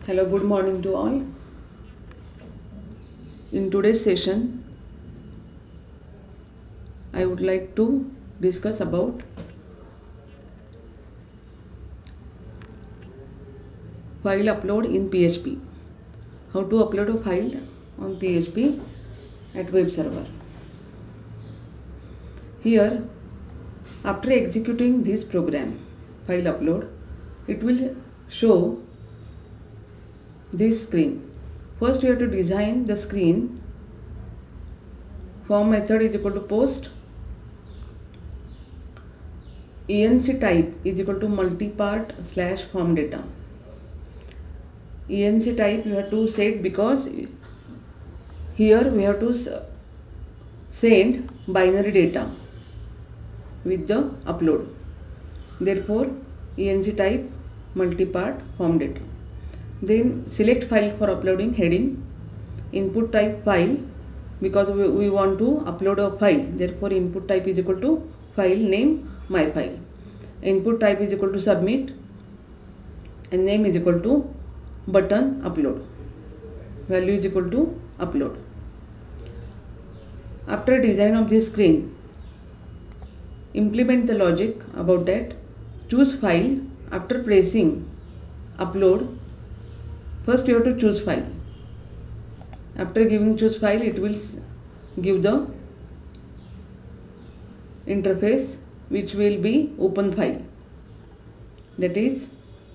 Hello, good morning to all. In today's session, I would like to discuss about file upload in PHP. How to upload a file on PHP at web server. Here, after executing this program, file upload, it will show this screen. First, we have to design the screen. Form method is equal to post. ENC type is equal to multipart / form data. ENC type you have to set because here we have to send binary data with the upload. Therefore, ENC type multipart form data. Then select file for uploading heading. Input type file because we want to upload a file. Therefore, input type is equal to file name my file. Input type is equal to submit and name is equal to button upload. Value is equal to upload. After design of this screen, implement the logic about that. Choose file. After pressing upload, first you have to choose file. After giving choose file, it will give the interface which will be open file. That is,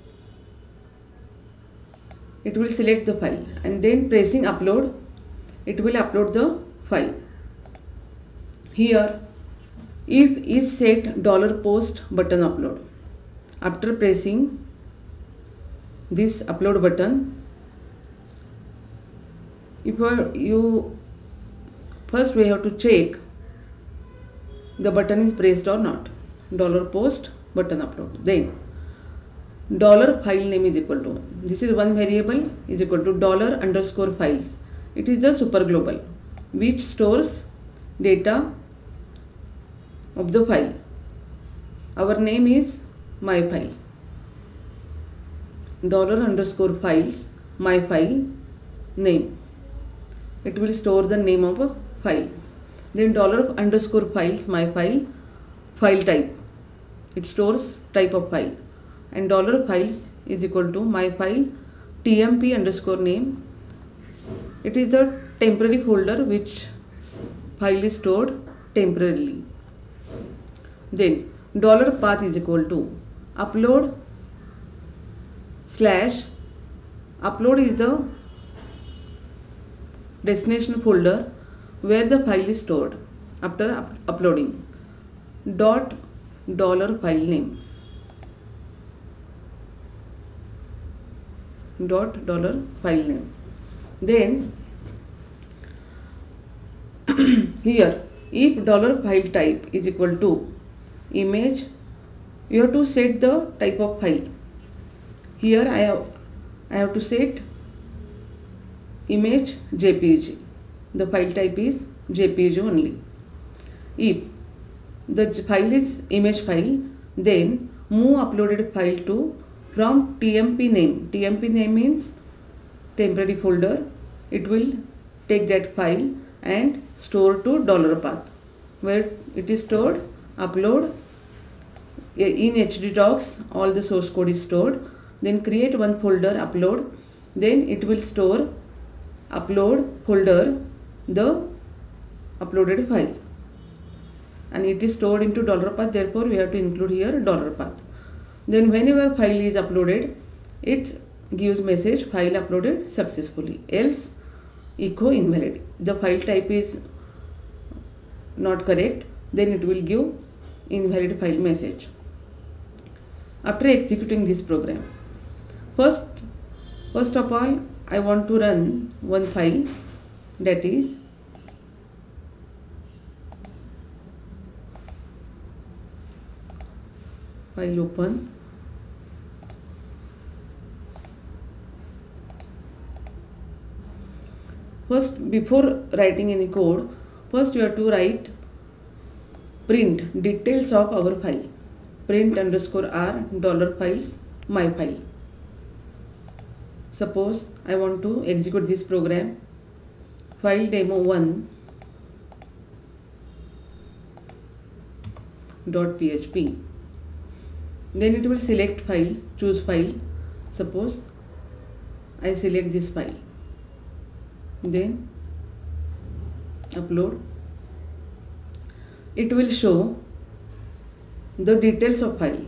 it will select the file and then pressing upload, it will upload the file. Here, if is set $post button upload. After pressing this upload button, if you first we have to check the button is pressed or not. $post button upload. Then $file name is equal to, this is one variable, is equal to $_files. It is the super global which stores data of the file. Our name is my file. $_files my file name. It will store the name of a file. Then $_files my file type. It stores type of file. And $files is equal to my file tmp_name. It is the temporary folder which file is stored temporarily. Then $path is equal to upload / upload is the destination folder where the file is stored after uploading. $file name. $file name. Then here if $file type is equal to image, you have to set the type of file. Here I have to set image JPG. The file type is JPG only. If the file is image file, then move uploaded file to from TMP name. TMP name means temporary folder. It will take that file and store to $path where it is stored. Upload in HD docs, all the source code is stored. Then create one folder upload. Then it will store upload folder the uploaded file and it is stored into $path. Therefore, we have to include here $path. Then whenever file is uploaded, it gives message file uploaded successfully, else echo invalid. The file type is not correct, then it will give invalid file message. After executing this program, first of all, I want to run one file, that is file open. First, before writing any code, first you have to write print details of our file. Print _r $files my file. suppose I want to execute this program, file demo1 .php. Then it will select file, choose file. Suppose I select this file, then upload. It will show the details of file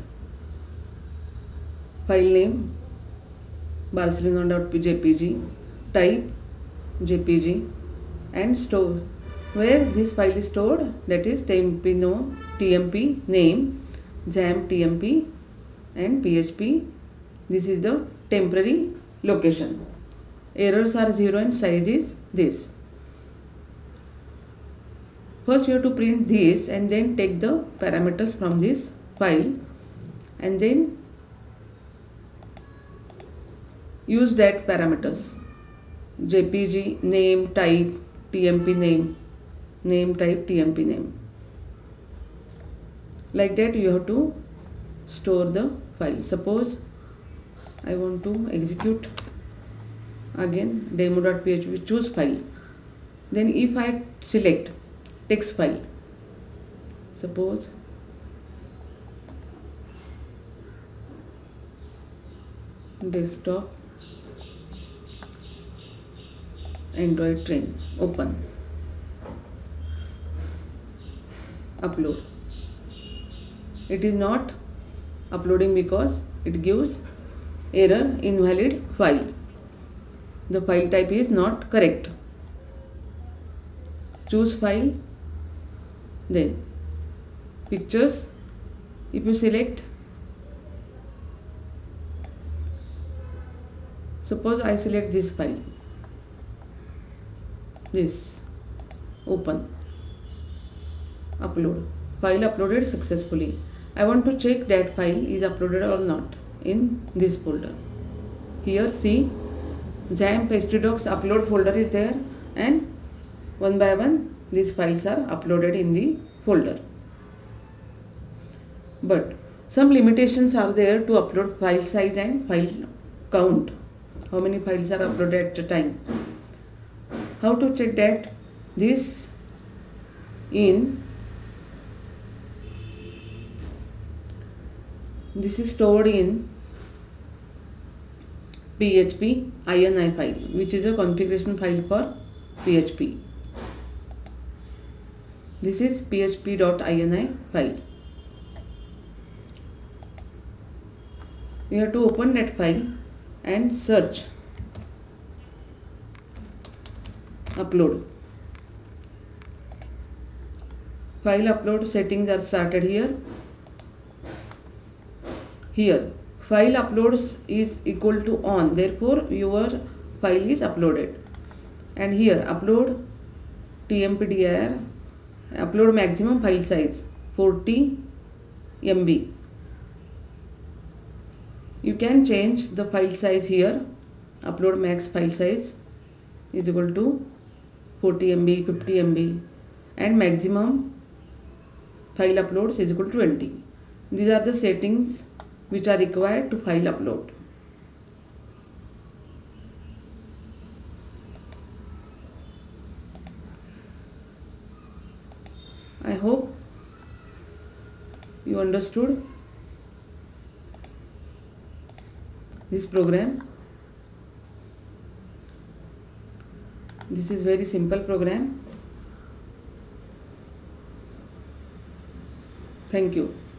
name barcelona.jpg, type jpg, and store where this file is stored, that is tmp name XAMPP tmp and php. This is the temporary location. Errors are 0 and size is this. First you have to print this and then take the parameters from this file and then use that parameters, jpg name type tmp name type tmp name. Like that you have to store the file. Suppose I want to execute again demo.php, choose file. Then if I select text file, suppose desktop Android train, open, upload. It is not uploading because it gives error, invalid file. The file type is not correct. Choose file, then pictures. If you select, suppose I select this file, this, open, upload. File uploaded successfully. I want to check that file is uploaded or not in this folder. Here see, XAMPP htdocs upload folder is there, and one by one these files are uploaded in the folder. But some limitations are there to upload file size and file count. How many files are uploaded at a time? How to check that? This is stored in PHP ini file, which is a configuration file for PHP. This is php.ini file. You have to open that file and search upload. File upload settings are started here. Here file uploads is equal to on, therefore your file is uploaded. And here upload tmpdir, upload maximum file size 40 MB. You can change the file size here. Upload max file size is equal to 40 MB, 50 MB, and maximum file uploads is equal to 20. These are the settings which are required to file upload. I hope you understood this program. This is very simple program. Thank you.